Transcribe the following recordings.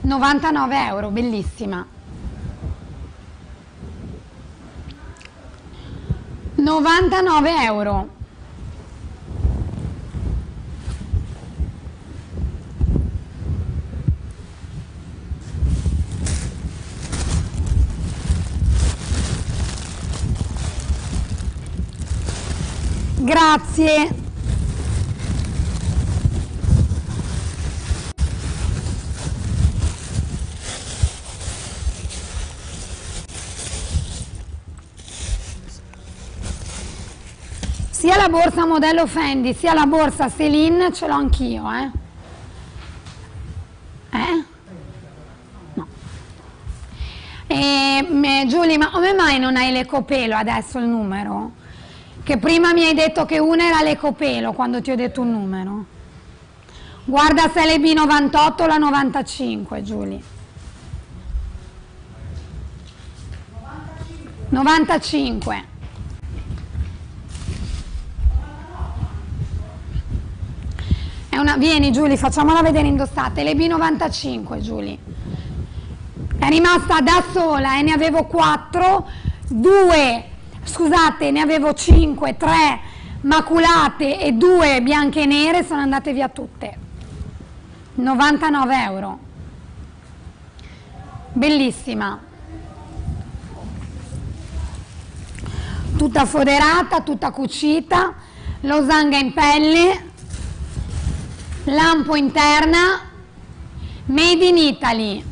99 euro, bellissima. 99 euro. Grazie. Sia la borsa modello Fendi sia la borsa Celine ce l'ho anch'io, No. Giulia, ma come mai non hai l'ecopelo adesso il numero? Che prima mi hai detto che una era l'ecopelo quando ti ho detto un numero. Guarda se è l'EB98 o la 95, Giulia. 95. Vieni Giulia, facciamola vedere indossata. È l'EB95, Giulia. È rimasta da sola e ne avevo 4, 2, scusate, ne avevo 5, 3 maculate e 2 bianche e nere, sono andate via tutte. 99 euro. Bellissima. Tutta foderata, tutta cucita, losanga in pelle, lampo interna, made in Italy.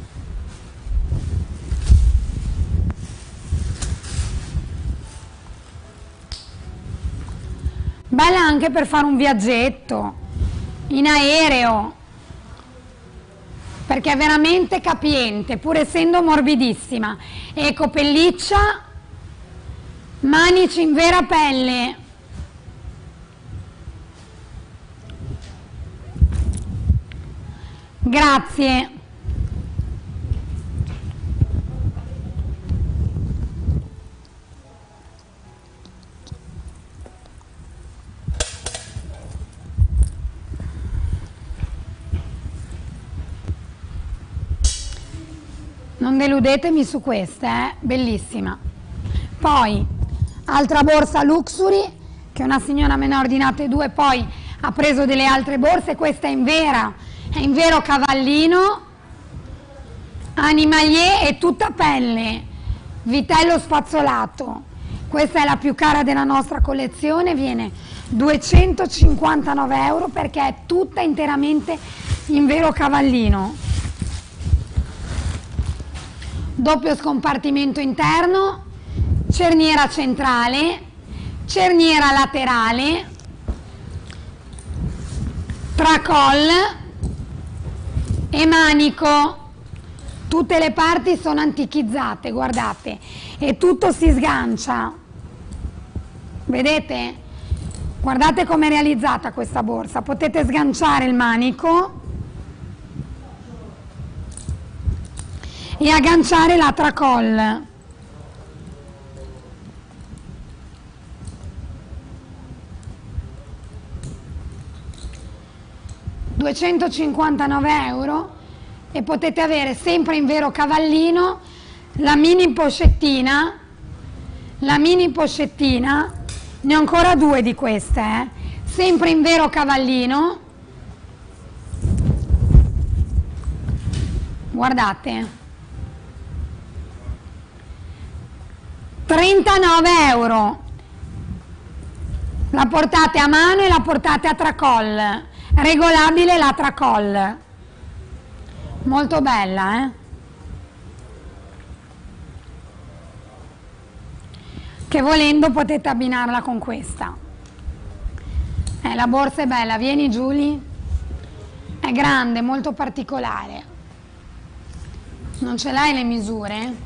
Bella anche per fare un viaggetto in aereo, perché è veramente capiente, pur essendo morbidissima. Ecco, pelliccia, manici in vera pelle. Grazie. Non deludetemi su queste, bellissima. Poi, altra borsa Luxury, che una signora me ne ha ordinate 2, poi ha preso delle altre borse, questa è in vero cavallino, animalier e tutta pelle, vitello spazzolato. Questa è la più cara della nostra collezione, viene 259 euro perché è tutta interamente in vero cavallino. Doppio scompartimento interno, cerniera centrale, cerniera laterale, tracolle e manico. Tutte le parti sono antichizzate, guardate, e tutto si sgancia. Vedete? Guardate come è realizzata questa borsa. Potete sganciare il manico e agganciare la tracolle. €259 e potete avere sempre in vero cavallino la mini pochettina, ne ho ancora 2 di queste, sempre in vero cavallino, guardate, 39 euro, la portate a mano e la portate a tracolle, regolabile la tracolle, molto bella, che volendo potete abbinarla con questa. La borsa è bella, vieni Giulia, è grande, molto particolare. Non ce l'hai le misure?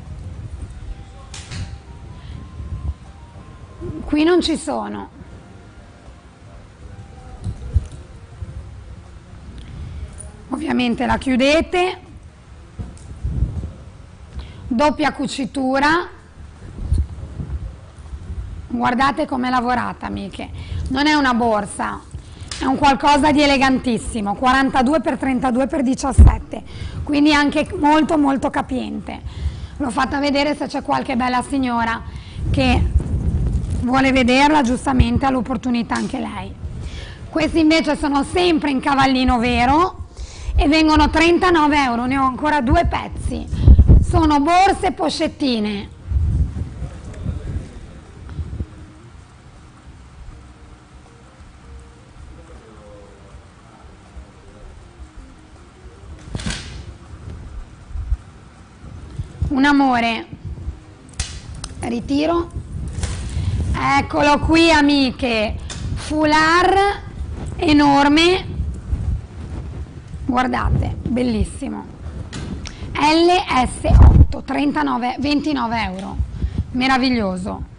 Qui non ci sono. Ovviamente la chiudete, doppia cucitura, guardate com'è lavorata, amiche, non è una borsa è un qualcosa di elegantissimo, 42 x 32 x 17, quindi anche molto molto capiente. L'ho fatta vedere, se c'è qualche bella signora che vuole vederla, giustamente ha l'opportunità anche lei. Questi invece sono sempre in cavallino vero e vengono 39 euro, ne ho ancora 2 pezzi. Sono borse pochettine. Un amore, ritiro, eccolo qui amiche, foulard enorme, guardate, bellissimo, LS8, 29 euro, meraviglioso.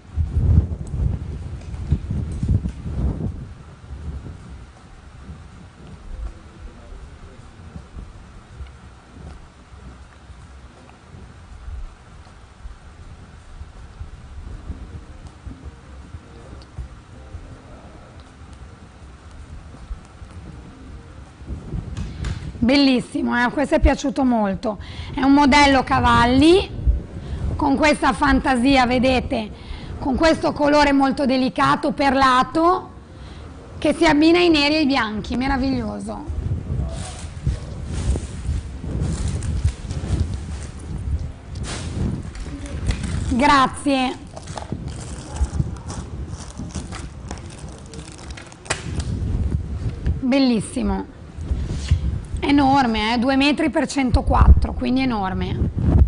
Bellissimo, questo è piaciuto molto, è un modello cavalli con questa fantasia, vedete, con questo colore molto delicato, perlato, che si abbina ai neri e ai bianchi, meraviglioso. Grazie. Bellissimo. Enorme, 2 metri per 104, quindi enorme,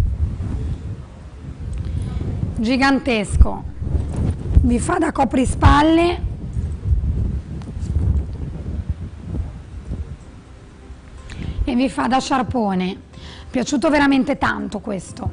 gigantesco, vi fa da coprispalle e vi fa da sciarpone, piaciuto veramente tanto questo.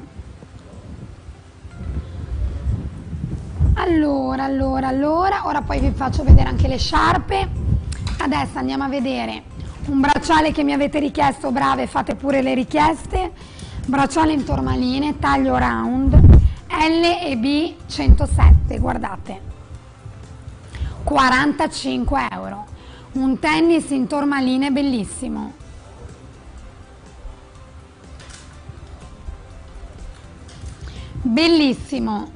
Allora, ora poi vi faccio vedere anche le sciarpe. Adesso andiamo a vedere un bracciale che mi avete richiesto, brave, fate pure le richieste, bracciale in tormaline, taglio round, L e B 107, guardate, 45 euro, un tennis in tormaline bellissimo. Bellissimo.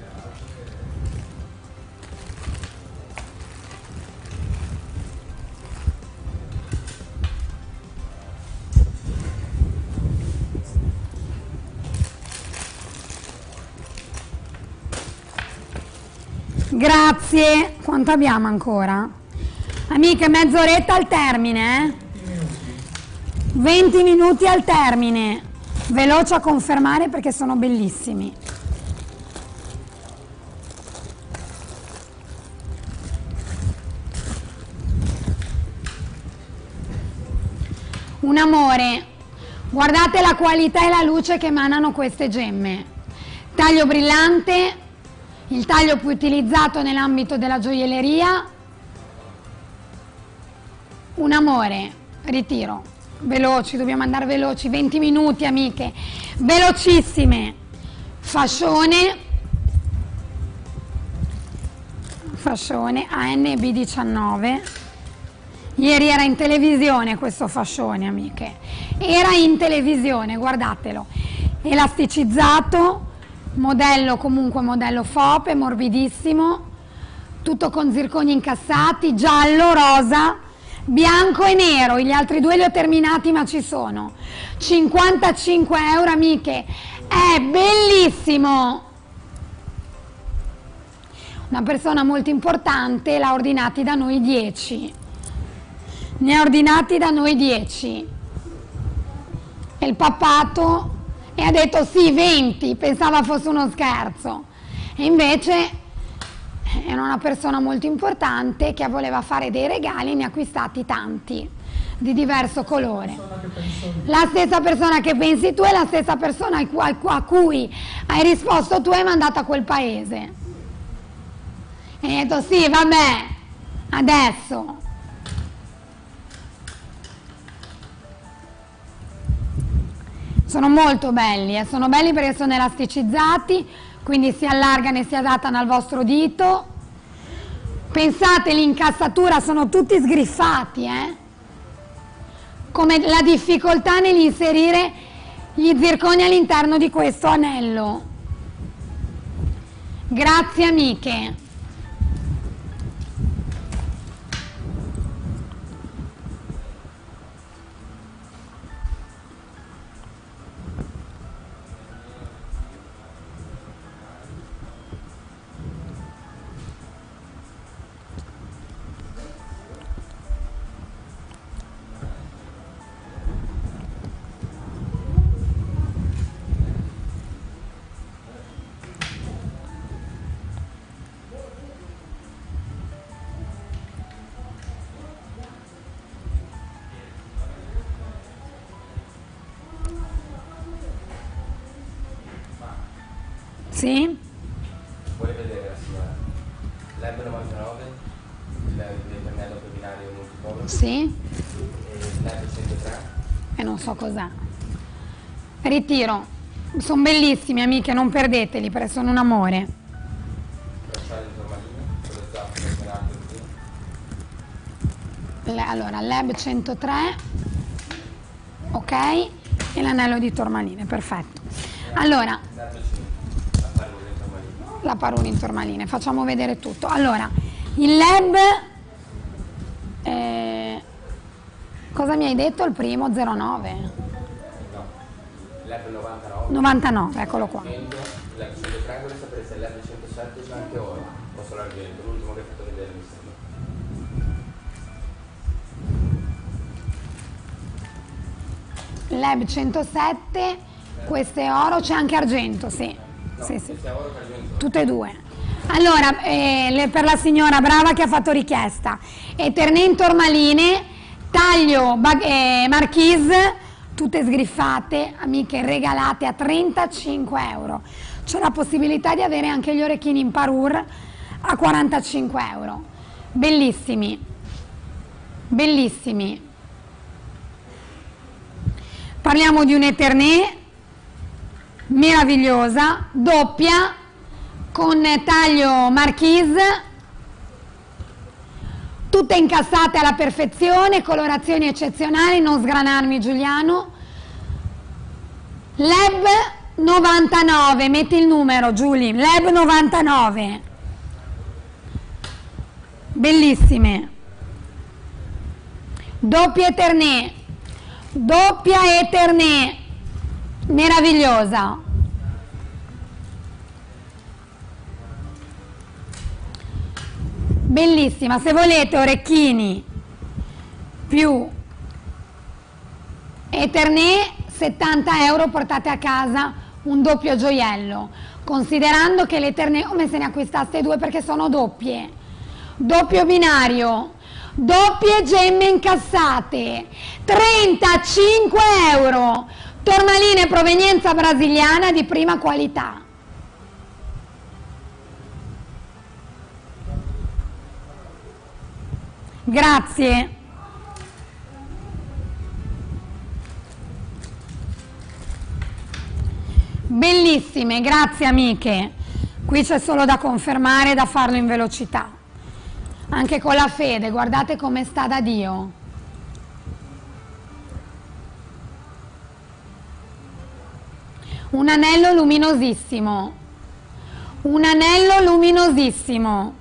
Grazie. Quanto abbiamo ancora? Amiche, mezz'oretta al termine, 20 minuti al termine. Veloce a confermare perché sono bellissimi. Un amore. Guardate la qualità e la luce che emanano queste gemme. Taglio brillante. Il taglio più utilizzato nell'ambito della gioielleria. Un amore, ritiro, veloci, dobbiamo andare veloci, 20 minuti amiche, velocissime. Fascione ANB19, ieri era in televisione questo fascione amiche, era in televisione, guardatelo, elasticizzato, modello comunque modello Fope, morbidissimo, tutto con zirconi incassati, giallo, rosa, bianco e nero, gli altri due li ho terminati ma ci sono, 55 euro amiche, è bellissimo. Una persona molto importante l'ha ordinati da noi 10, ne ha ordinati da noi 10 e il papato e ha detto sì 20, pensava fosse uno scherzo e invece era una persona molto importante che voleva fare dei regali, ne ha acquistati tanti di diverso colore. La stessa persona che pensi tu è la stessa persona a cui hai risposto tu e hai mandato a quel paese e hai detto sì vabbè adesso. Sono molto belli, sono belli perché sono elasticizzati, quindi si allargano e si adattano al vostro dito. Pensate, l'incassatura sono tutti sgriffati, come la difficoltà nell'inserire gli zirconi all'interno di questo anello. Grazie amiche. Sì? Vuoi vedere la signora? L'Eb 99, il pennello binario multicolor. Sì? E l'Eb 103. E non so cos'è. Ritiro. Sono bellissimi amiche, non perdeteli perché sono un amore. Bracciale di formalina, con le zappe smeraldo così. Allora, l'Eb 103, ok? E l'anello di tormaline, perfetto. Allora, la paruna in tormaline, facciamo vedere tutto. Allora, il lab, cosa mi hai detto il primo? 09? No, l'Eb 99. 99, eccolo qua. L'Eb 103, vorrei sapere se l'Eb 107 c'è anche ora, o solo argento, l'ultimo che hai fatto vedere mi sembra. L'Eb 107, questo è oro, c'è anche argento, sì. No, Sì, sì. sia oro che argento. Tutte e due. Allora, per la signora brava che ha fatto richiesta, Eternè in tormaline, taglio marchise, tutte sgriffate, amiche, regalate a 35 euro. C'è la possibilità di avere anche gli orecchini in parure a 45 euro. Bellissimi, bellissimi. Parliamo di un Eternè meravigliosa, doppia, con taglio marchise, tutte incassate alla perfezione, colorazioni eccezionali, non sgranarmi Giuliano. Leb 99, metti il numero Giulia, Leb 99, bellissime, doppia Eternè, meravigliosa. Bellissima, se volete orecchini più Eternè 70 euro, portate a casa un doppio gioiello, considerando che l'Eternè come se ne acquistaste due perché sono doppie, doppio binario, doppie gemme incassate, 35 euro, tormaline provenienza brasiliana di prima qualità. Grazie. Bellissime, grazie amiche. Qui c'è solo da confermare e da farlo in velocità. Anche con la fede, guardate come sta da Dio. Un anello luminosissimo. Un anello luminosissimo.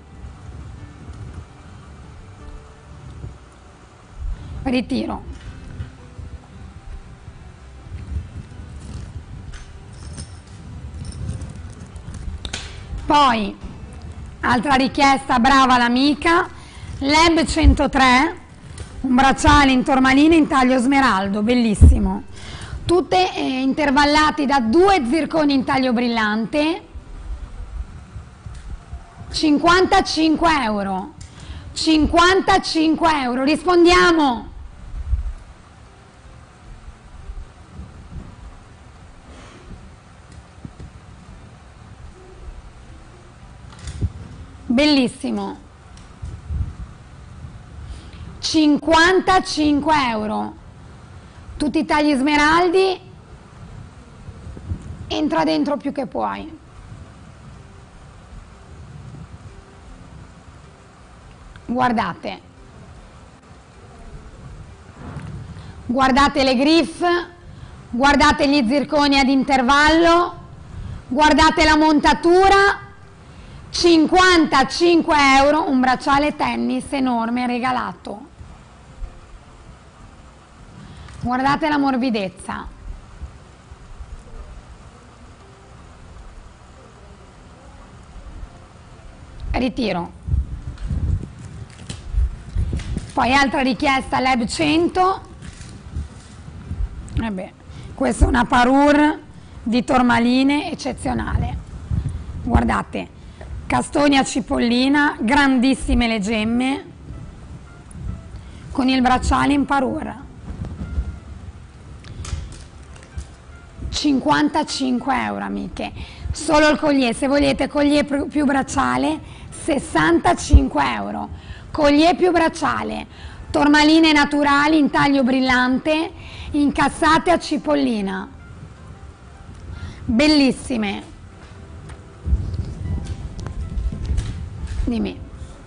Ritiro. Poi, altra richiesta, brava l'amica, Leb 103, un bracciale in tormaline in taglio smeraldo, bellissimo. Tutte intervallate da 2 zirconi in taglio brillante, 55 euro. 55 euro, rispondiamo. Bellissimo. 55 euro. Tutti i tagli smeraldi, entra dentro più che puoi. guardate, guardate le griffe, guardate gli zirconi ad intervallo, guardate la montatura, 55 euro, un bracciale tennis enorme regalato. Guardate la morbidezza. Ritiro. Poi altra richiesta Lab 100. Questa è una parure di Tormaline eccezionale. Guardate, castoni a cipollina, grandissime le gemme, con il bracciale in parure. 55 euro, amiche. Solo il collier, se volete collier più bracciale, 65 euro. Collier più bracciale, tormaline naturali in taglio brillante, incassate a cipollina. Bellissime. Dimmi.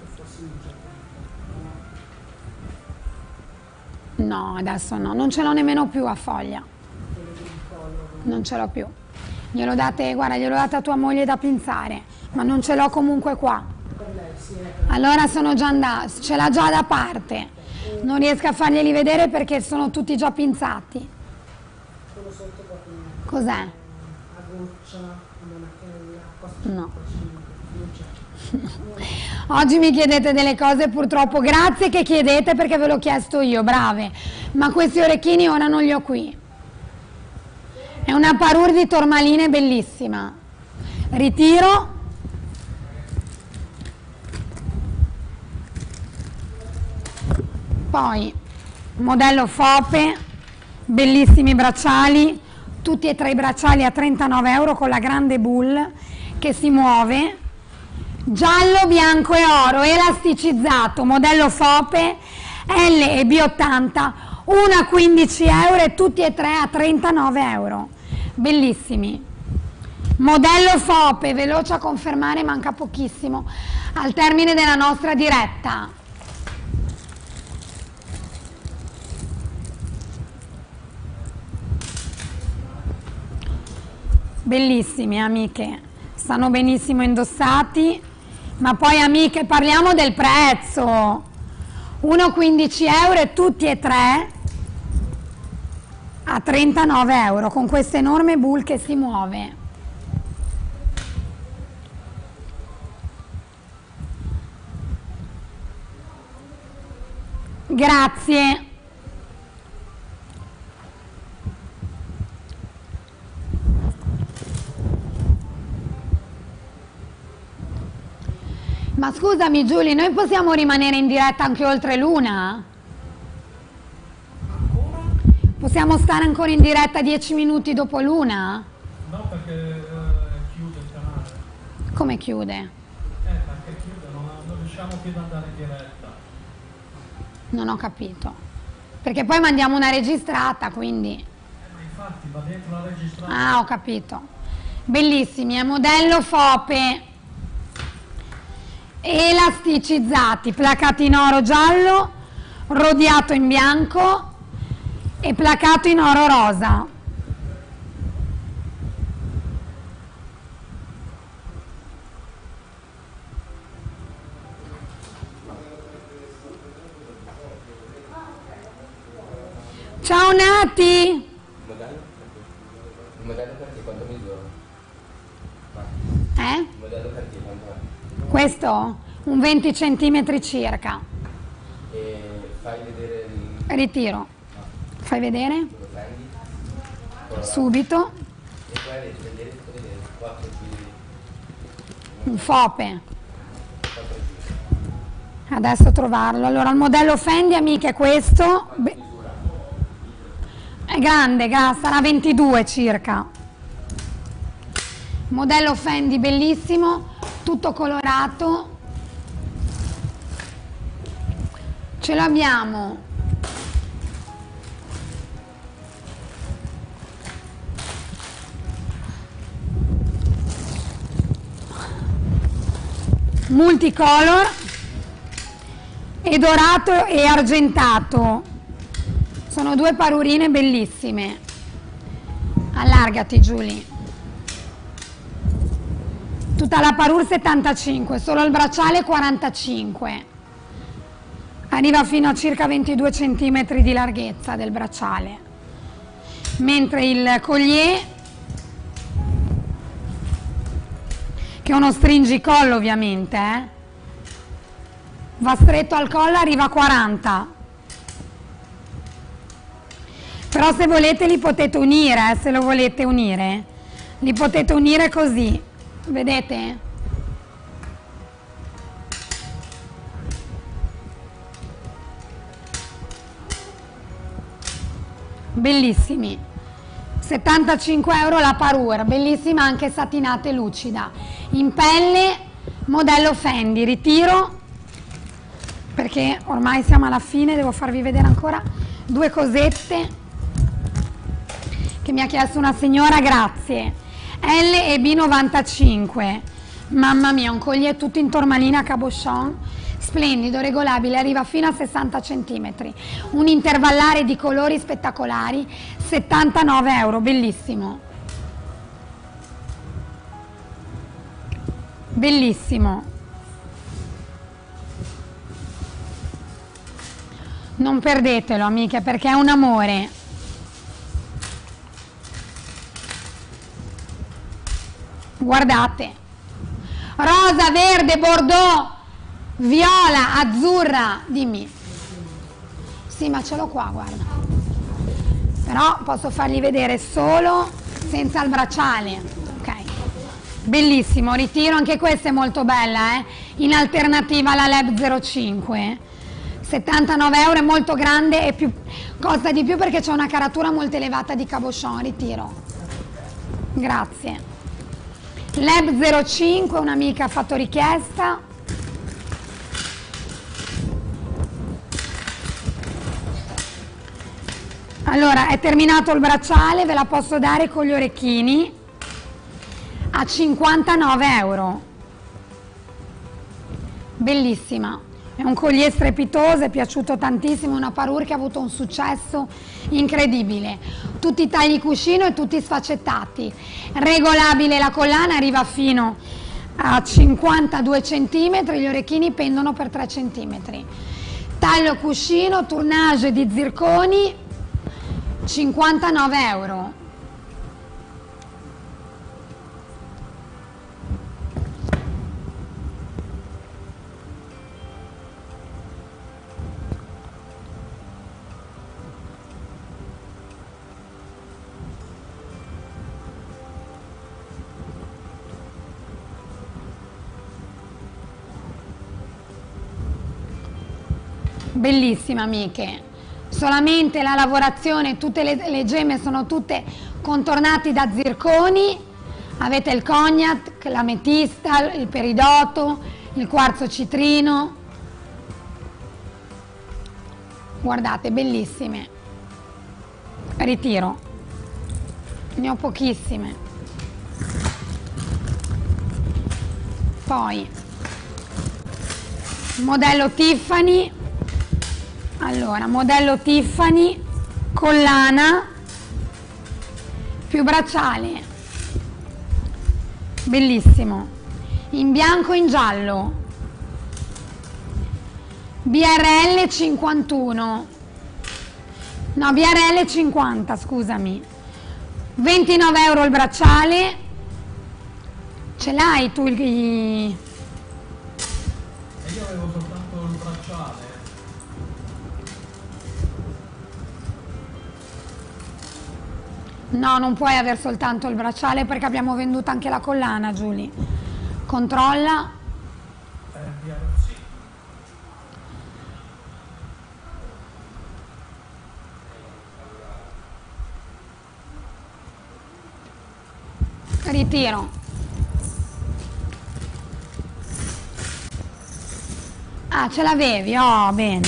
No, adesso no, non ce l'ho nemmeno più a foglia. Non ce l'ho più. Glielo date, guarda, glielo date a tua moglie da pinzare, ma non ce l'ho comunque qua. Allora sono già andata, ce l'ha già da parte. Non riesco a farglieli vedere perché sono tutti già pinzati. Cos'è? No. Oggi mi chiedete delle cose, purtroppo, grazie che chiedete perché ve l'ho chiesto io, brave. Ma questi orecchini ora non li ho qui. È una parure di Tormaline bellissima. Ritiro. Poi modello Fope, bellissimi bracciali, tutti e tre i bracciali a 39 euro con la grande bull che si muove, giallo, bianco e oro, elasticizzato, modello Fope L e B80, una a 15 euro e tutti e tre a 39 euro, bellissimi. Modello Fope, veloce a confermare, manca pochissimo al termine della nostra diretta. Bellissimi, amiche, stanno benissimo indossati, ma poi, amiche, parliamo del prezzo. 1,15 euro e tutti e tre a 39 euro con questa enorme bull che si muove. Grazie. Ma scusami Giulia, noi possiamo rimanere in diretta anche oltre l'una? Possiamo stare ancora in diretta 10 minuti dopo l'una? No, perché chiude il canale. Come chiude? Perché chiude, non riusciamo più ad andare in diretta. Non ho capito. Perché poi mandiamo una registrata, quindi... Ma infatti va dentro la registrata. Ah, ho capito. Bellissimi, è modello Fope. Elasticizzati, placati in oro giallo, rodiato in bianco e placato in oro rosa. Ciao Nati! Il modello perché quanto misura? Il modello perché quanto è? Questo? Un 20 cm circa. E fai vedere il... Ritiro. Fai vedere? Lo prendi? Subito. E poi riesci a vedere, 4 giri. Un Fope. 4 giri. Adesso trovarlo. Allora, il modello Fendi, amiche, è questo. È grande, sarà 22 circa. Modello Fendi bellissimo, tutto colorato. Ce l'abbiamo multicolor, e dorato e argentato. Sono due parurine bellissime. Allargati, Giulia. Tutta la parure 75, solo il bracciale 45. Arriva fino a circa 22 cm di larghezza del bracciale. Mentre il collier, che è uno stringicollo ovviamente, va stretto al collo, arriva a 40. Però se volete li potete unire, se lo volete unire, li potete unire così, vedete? Bellissimi. 75 euro la parure, bellissima anche satinata e lucida. In pelle, modello Fendi. Ritiro, perché ormai siamo alla fine, devo farvi vedere ancora due cosette che mi ha chiesto una signora, grazie. L e B95, mamma mia, un collier tutto in tormalina cabochon, splendido, regolabile, arriva fino a 60 cm, un intervallare di colori spettacolari, 79 euro, bellissimo. Bellissimo. Non perdetelo, amiche, perché è un amore. Guardate, rosa, verde, bordeaux, viola, azzurra, dimmi. Sì, ma ce l'ho qua, guarda. Però posso fargli vedere solo senza il bracciale. Ok, bellissimo, ritiro, anche questa è molto bella, in alternativa alla Lab 05. 79 euro, è molto grande e costa di più perché c'è una caratura molto elevata di cabochon. Ritiro, grazie. Lab 05, un'amica ha fatto richiesta. Allora, è terminato il bracciale, ve la posso dare con gli orecchini a 59 euro. Bellissima. È un collier strepitoso, è piaciuto tantissimo, una parure che ha avuto un successo incredibile. Tutti i tagli cuscino e tutti sfaccettati. Regolabile la collana, arriva fino a 52 cm, gli orecchini pendono per 3 cm. Taglio cuscino, tournage di zirconi, 59 euro. Bellissime, amiche, solamente la lavorazione, tutte le gemme sono tutte contornate da zirconi, avete il cognac, l'ametista, il peridoto, il quarzo citrino, guardate, bellissime. Ritiro, ne ho pochissime. Poi modello Tiffany. Allora, modello Tiffany, collana più bracciale, bellissimo, in bianco e in giallo, BRL 51, no, BRL 50, scusami, 29 euro il bracciale. Ce l'hai tu il... E io avevo soltanto il bracciale. No, non puoi avere soltanto il bracciale perché abbiamo venduto anche la collana, Giulia. Controlla. Sì. Ritiro. Ah, ce l'avevi? Oh, bene.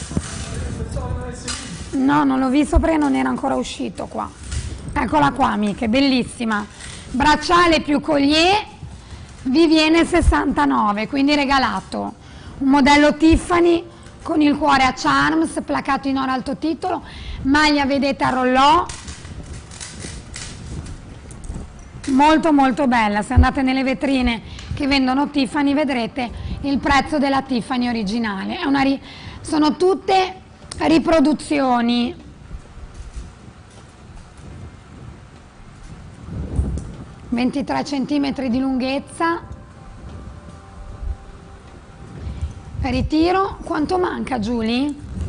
No, non l'ho visto perché non era ancora uscito qua. Eccola qua, amiche, bellissima. Bracciale più collier, vi viene 69, quindi regalato. Un modello Tiffany con il cuore a charms, placato in oro alto titolo, maglia vedete a rollò, molto molto bella. Se andate nelle vetrine che vendono Tiffany vedrete il prezzo della Tiffany originale. Sono tutte riproduzioni. (23 centimetri di lunghezza). Ritiro. Quanto manca, Giulia?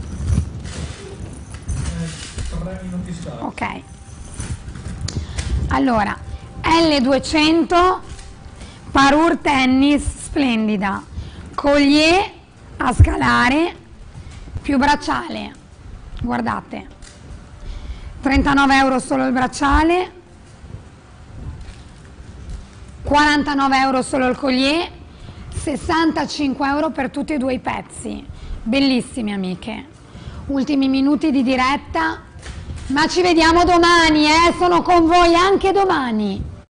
3 minuti scarsi. Ok. Allora, L200 Parure Tennis splendida, collier a scalare più bracciale, guardate, 39 euro solo il bracciale, 49 euro solo il collier, 65 euro per tutti e due i pezzi. Bellissimi, amiche. Ultimi minuti di diretta, ma ci vediamo domani, sono con voi anche domani.